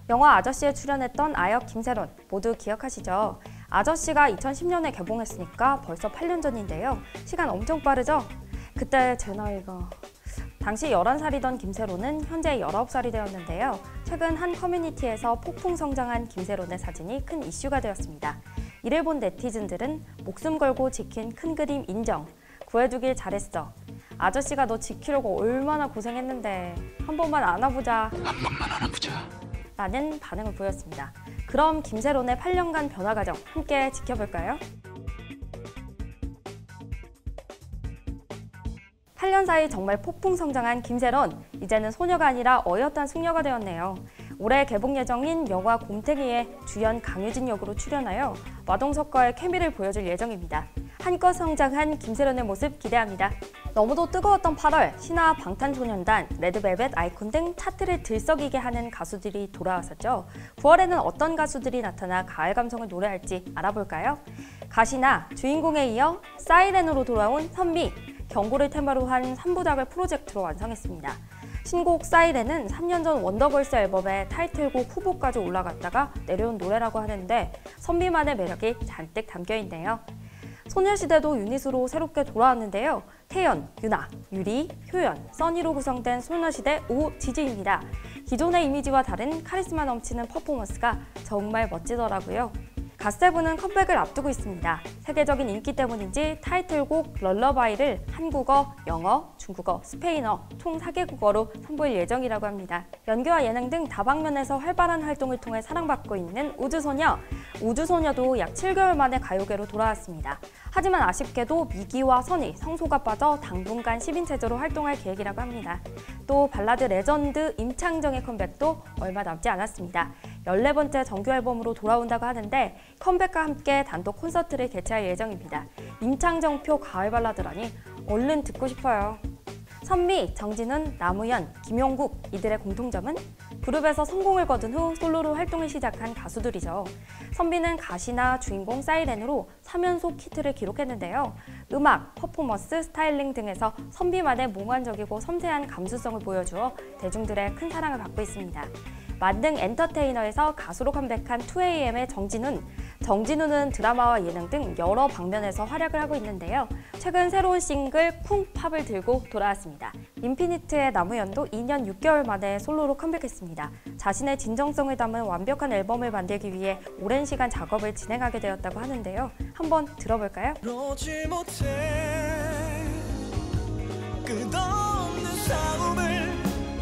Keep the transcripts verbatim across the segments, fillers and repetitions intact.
영화 아저씨에 출연했던 아역 김세론 모두 기억하시죠? 아저씨가 이천십 년에 개봉했으니까 벌써 팔 년 전인데요. 시간 엄청 빠르죠? 그때 제 나이가... 당시 열한 살이던 김세론은 현재 열아홉 살이 되었는데요. 최근 한 커뮤니티에서 폭풍 성장한 김세론의 사진이 큰 이슈가 되었습니다. 이를 본 네티즌들은 목숨 걸고 지킨 큰 그림 인정, 구해주길 잘했어. 아저씨가 너 지키려고 얼마나 고생했는데 한 번만 안아보자. 한 번만 안아보자. 라는 반응을 보였습니다. 그럼 김세론의 팔 년간 변화 과정 함께 지켜볼까요? 팔 년 사이 정말 폭풍 성장한 김세론, 이제는 소녀가 아니라 어엿한 숙녀가 되었네요. 올해 개봉 예정인 영화 곰탱이에 주연 강유진 역으로 출연하여 마동석과의 케미를 보여줄 예정입니다. 한껏 성장한 김세론의 모습 기대합니다. 너무도 뜨거웠던 팔월, 신화, 방탄소년단, 레드벨벳, 아이콘 등 차트를 들썩이게 하는 가수들이 돌아왔었죠. 구월에는 어떤 가수들이 나타나 가을 감성을 노래할지 알아볼까요? 가시나, 주인공에 이어 사이렌으로 돌아온 선미, 경고를 테마로 한 삼 부작을 프로젝트로 완성했습니다. 신곡 사이렌은 삼 년 전 원더걸스 앨범의 타이틀곡 후보까지 올라갔다가 내려온 노래라고 하는데 선미만의 매력이 잔뜩 담겨있네요. 소녀시대도 유닛으로 새롭게 돌아왔는데요. 태연, 유나, 유리, 효연, 써니로 구성된 소녀시대 오 지지입니다. 기존의 이미지와 다른 카리스마 넘치는 퍼포먼스가 정말 멋지더라고요. 갓세븐은 컴백을 앞두고 있습니다. 세계적인 인기 때문인지 타이틀곡 럴러바이를 한국어, 영어, 중국어, 스페인어 총 사 개국어로 선보일 예정이라고 합니다. 연기와 예능 등 다방면에서 활발한 활동을 통해 사랑받고 있는 우주소녀. 우주소녀도 약 칠 개월 만에 가요계로 돌아왔습니다. 하지만 아쉽게도 미기와 선희, 성소가 빠져 당분간 십 인 체제로 활동할 계획이라고 합니다. 또 발라드 레전드 임창정의 컴백도 얼마 남지 않았습니다. 열네 번째 정규 앨범으로 돌아온다고 하는데 컴백과 함께 단독 콘서트를 개최할 예정입니다. 임창정표 가을 발라드라니 얼른 듣고 싶어요. 선미, 정진훈, 남우현, 김용국 이들의 공통점은 그룹에서 성공을 거둔 후 솔로로 활동을 시작한 가수들이죠. 선미는 가시나, 주인공, 사이렌으로 삼 연속 히트를 기록했는데요. 음악, 퍼포먼스, 스타일링 등에서 선미만의 몽환적이고 섬세한 감수성을 보여주어 대중들의 큰 사랑을 받고 있습니다. 만능 엔터테이너에서 가수로 컴백한 투에이엠의 정진훈. 정진훈은 드라마와 예능 등 여러 방면에서 활약을 하고 있는데요. 최근 새로운 싱글 쿵팝을 들고 돌아왔습니다. 인피니트의 남우현도 이 년 육 개월 만에 솔로로 컴백했습니다. 자신의 진정성을 담은 완벽한 앨범을 만들기 위해 오랜 시간 작업을 진행하게 되었다고 하는데요. 한번 들어볼까요? 그러지 못해 끝없는 싸움을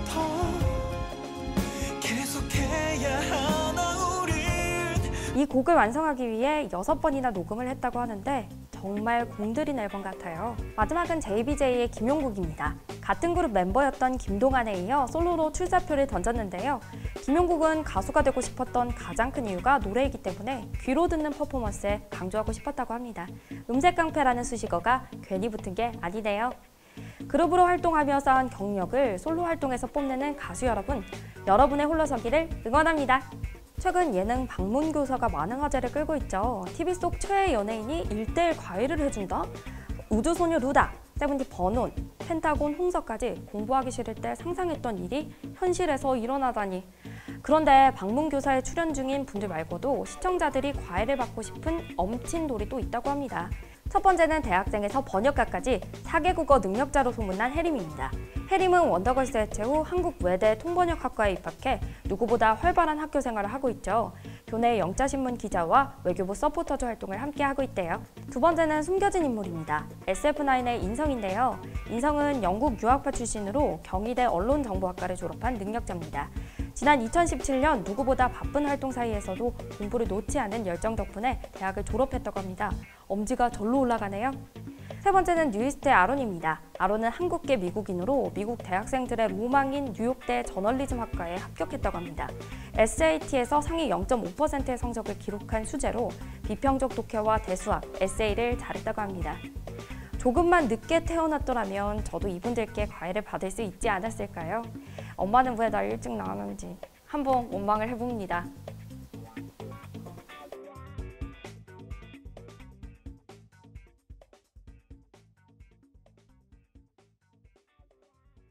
더 계속해야 하나 우린. 이 곡을 완성하기 위해 여섯 번이나 녹음을 했다고 하는데 정말 공들인 앨범 같아요. 마지막은 제이비제이의 김용국입니다. 같은 그룹 멤버였던 김동완에 이어 솔로로 출사표를 던졌는데요. 김용국은 가수가 되고 싶었던 가장 큰 이유가 노래이기 때문에 귀로 듣는 퍼포먼스에 강조하고 싶었다고 합니다. 음색깡패라는 수식어가 괜히 붙은 게 아니네요. 그룹으로 활동하며 쌓은 경력을 솔로 활동에서 뽐내는 가수 여러분, 여러분의 홀로서기를 응원합니다. 최근 예능 방문교사가 많은 화제를 끌고 있죠. 티비 속 최애 연예인이 일 대일 과외를 해준다? 우주소녀 루다, 세븐틴 버논, 펜타곤 홍석까지 공부하기 싫을 때 상상했던 일이 현실에서 일어나다니. 그런데 방문교사에 출연 중인 분들 말고도 시청자들이 과외를 받고 싶은 엄친돌이 또 있다고 합니다. 첫 번째는 대학생에서 번역가까지 사 개국어 능력자로 소문난 혜림입니다. 혜림은 원더걸스 해체 후 한국 외대 통번역학과에 입학해 누구보다 활발한 학교 생활을 하고 있죠. 교내 영자신문 기자와 외교부 서포터즈 활동을 함께 하고 있대요. 두 번째는 숨겨진 인물입니다. 에스에프나인의 인성인데요. 인성은 영국 유학파 출신으로 경희대 언론정보학과를 졸업한 능력자입니다. 지난 이천십칠 년 누구보다 바쁜 활동 사이에서도 공부를 놓지 않은 열정 덕분에 대학을 졸업했다고 합니다. 엄지가 절로 올라가네요. 세 번째는 뉴이스트의 아론입니다. 아론은 한국계 미국인으로 미국 대학생들의 로망인 뉴욕대 저널리즘학과에 합격했다고 합니다. 에스에이티에서 상위 영 점 오 퍼센트의 성적을 기록한 수재로 비평적 독해와 대수학, 에세이를 잘했다고 합니다. 조금만 늦게 태어났더라면 저도 이분들께 과외를 받을 수 있지 않았을까요? 엄마는 왜 날 일찍 낳았는지 한번 원망을 해봅니다.